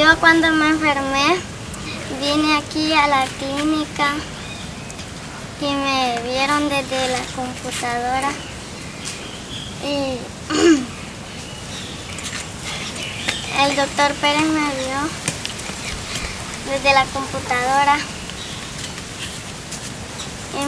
Yo cuando me enfermé vine aquí a la clínica y me vieron desde la computadora y el doctor Pérez me vio desde la computadora y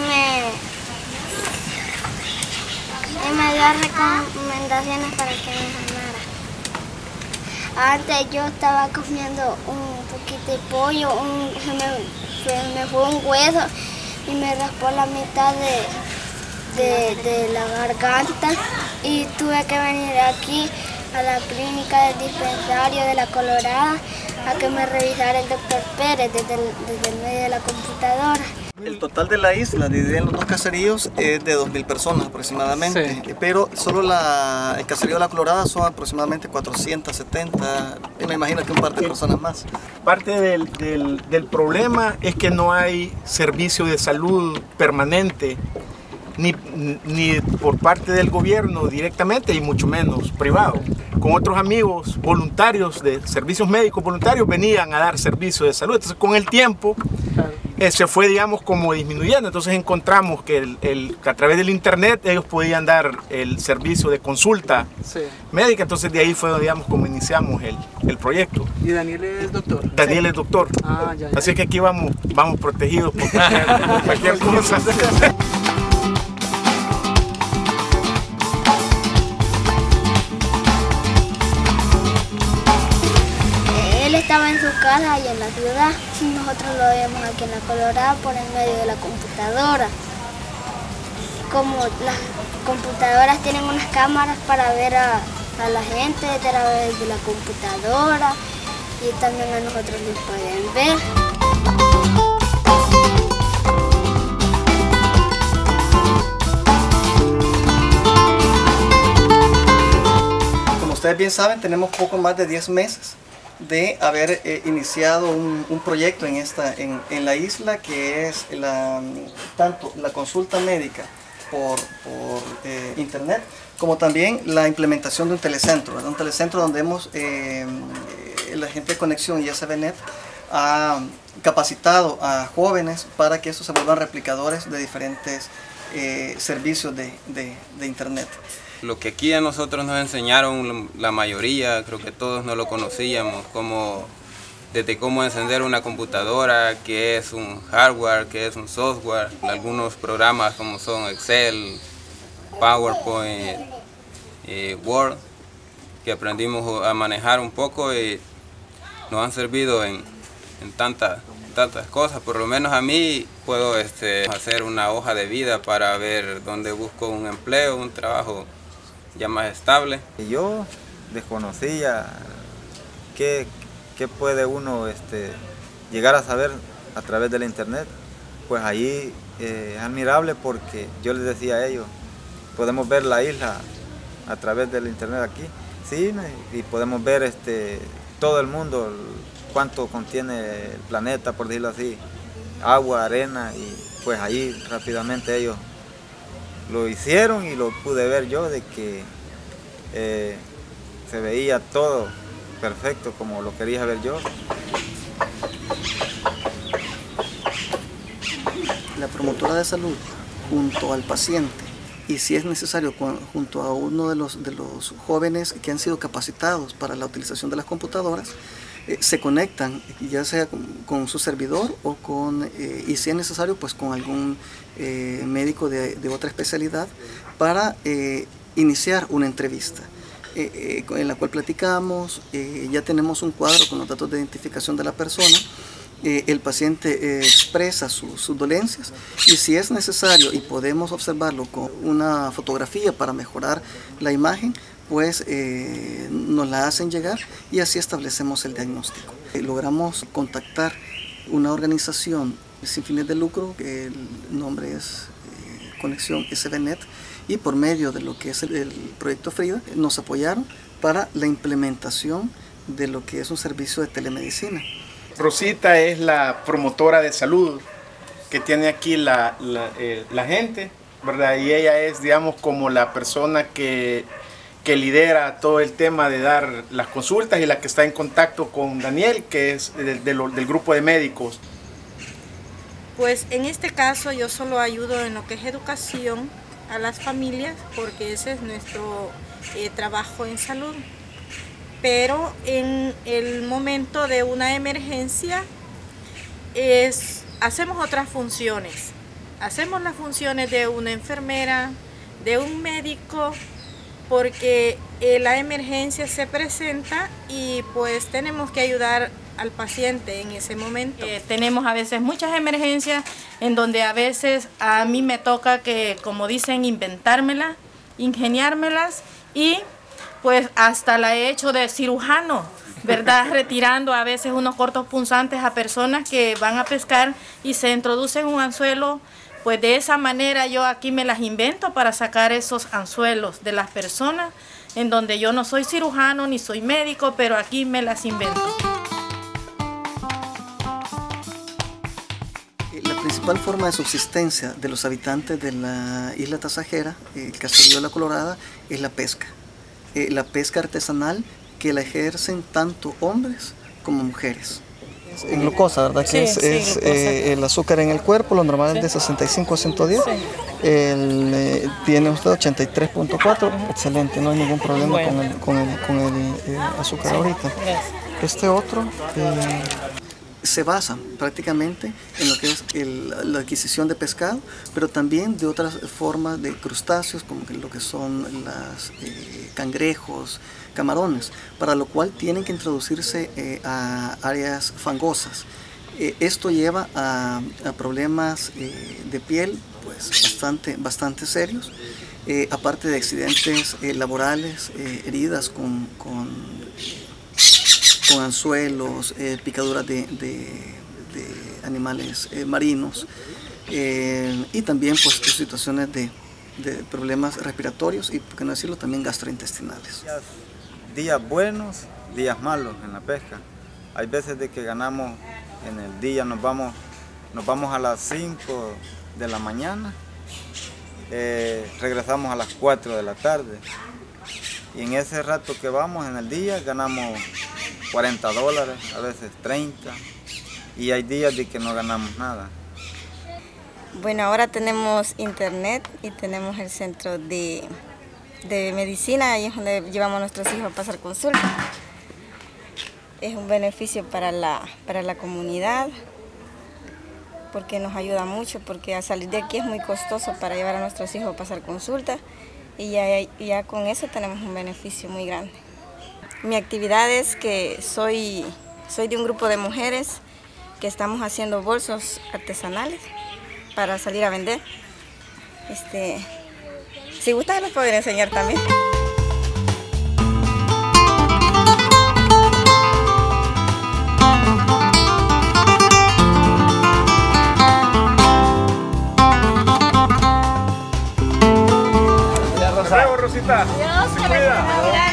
me dio recomendaciones para que me sanara. Antes yo estaba comiendo un poquito de pollo, se me fue un hueso y me raspó la mitad de la garganta y tuve que venir aquí a la clínica del dispensario de La Colorada a que me revisara el doctor Pérez desde el medio de la computadora. El total de la isla, dividido en los dos caseríos, es de 2.000 personas aproximadamente, sí. Pero solo el caserío de La Colorada son aproximadamente 470, y me imagino que un par de personas más. Parte del problema es que no hay servicio de salud permanente, ni por parte del gobierno directamente y mucho menos privado. Con otros amigos voluntarios de servicios médicos voluntarios venían a dar servicio de salud. Entonces con el tiempo se fue, digamos, como disminuyendo. Entonces encontramos que a través del internet ellos podían dar el servicio de consulta médica. Entonces de ahí fue, digamos, como iniciamos el proyecto. ¿Y Daniel es doctor? Daniel es doctor. Ah, ya. Así que aquí vamos protegidos por cualquier cosa. Estaba en su casa y en la ciudad, y nosotros lo vemos aquí en La Colorada por el medio de la computadora. Como las computadoras tienen unas cámaras para ver a la gente a través de la computadora y también a nosotros nos pueden ver. Como ustedes bien saben, tenemos poco más de 10 meses de haber iniciado un proyecto en la isla, que es tanto la consulta médica por internet, como también la implementación de un telecentro, ¿verdad? Un telecentro donde la gente de Conexión y SBNet ha capacitado a jóvenes para que estos se vuelvan replicadores de diferentes servicios de internet. Lo que aquí a nosotros nos enseñaron, la mayoría, creo que todos no lo conocíamos, desde cómo encender una computadora, qué es un hardware, qué es un software, algunos programas como son Excel, PowerPoint, Word, que aprendimos a manejar un poco y nos han servido en tantas cosas. Por lo menos a mí puedo hacer una hoja de vida para ver dónde busco un empleo, un trabajo ya más estable. Yo desconocía qué puede uno llegar a saber a través de la internet. Pues ahí es admirable porque yo les decía a ellos, podemos ver la isla a través del internet aquí, sí, y podemos ver todo el mundo, cuánto contiene el planeta, por decirlo así, agua, arena, y pues ahí rápidamente ellos lo hicieron y lo pude ver yo, de que se veía todo perfecto como lo quería ver yo. La promotora de salud junto al paciente, y si es necesario junto a uno de los jóvenes que han sido capacitados para la utilización de las computadoras, se conectan ya sea con su servidor o y si es necesario pues con algún médico de otra especialidad para iniciar una entrevista en la cual platicamos. Ya tenemos un cuadro con los datos de identificación de la persona. El paciente expresa sus dolencias y si es necesario y podemos observarlo con una fotografía para mejorar la imagen, pues nos la hacen llegar y así establecemos el diagnóstico. Logramos contactar una organización sin fines de lucro, que el nombre es Conexión SBNet, y por medio de lo que es el proyecto Frida nos apoyaron para la implementación de lo que es un servicio de telemedicina. Rosita es la promotora de salud que tiene aquí la gente, ¿verdad? Y ella es, digamos, como la persona que que lidera todo el tema de dar las consultas y la que está en contacto con Daniel, que es del grupo de médicos. Pues en este caso yo solo ayudo en lo que es educación a las familias, porque ese es nuestro trabajo en salud. Pero en el momento de una emergencia hacemos otras funciones. Hacemos las funciones de una enfermera, de un médico, porque la emergencia se presenta y pues tenemos que ayudar al paciente en ese momento. Tenemos a veces muchas emergencias en donde a veces a mí me toca que, como dicen, inventármelas, ingeniármelas, y pues hasta la he hecho de cirujano, ¿verdad? Retirando a veces unos cortos punzantes a personas que van a pescar y se introducen un anzuelo. Pues de esa manera yo aquí me las invento para sacar esos anzuelos de las personas, en donde yo no soy cirujano ni soy médico, pero aquí me las invento. La principal forma de subsistencia de los habitantes de la isla Tasajera, el caserío de La Colorada, es la pesca. La pesca artesanal, que la ejercen tanto hombres como mujeres. En glucosa, ¿verdad? Sí, Que el azúcar en el cuerpo, lo normal es de 65 a 110. Sí. Tiene usted 83.4, excelente, no hay ningún problema con el azúcar ahorita. Gracias. Este otro se basa prácticamente en lo que es la adquisición de pescado, pero también de otras formas de crustáceos, como lo que son los cangrejos, camarones, para lo cual tienen que introducirse a áreas fangosas. Esto lleva a problemas de piel pues bastante serios, aparte de accidentes laborales, heridas con anzuelos, picaduras de animales marinos, y también pues situaciones de problemas respiratorios y, por qué no decirlo, también gastrointestinales. Días buenos, días malos en la pesca. Hay veces de que ganamos en el día, nos vamos a las 5 de la mañana, regresamos a las 4 de la tarde. Y en ese rato que vamos en el día ganamos $40, a veces 30, y hay días de que no ganamos nada. Bueno, ahora tenemos internet y tenemos el centro de medicina, ahí es donde llevamos a nuestros hijos a pasar consulta. Es un beneficio para la comunidad, porque nos ayuda mucho, porque al salir de aquí es muy costoso para llevar a nuestros hijos a pasar consulta, y ya con eso tenemos un beneficio muy grande. Mi actividad es que soy de un grupo de mujeres que estamos haciendo bolsos artesanales para salir a vender. Si gustan les puedo enseñar también. Hasta luego, Rosita. Dios, se cuida.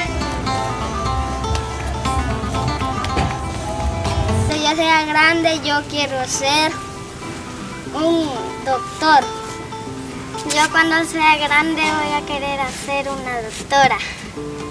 Cuando yo sea grande, yo quiero ser un doctor. Yo cuando sea grande voy a querer ser una doctora.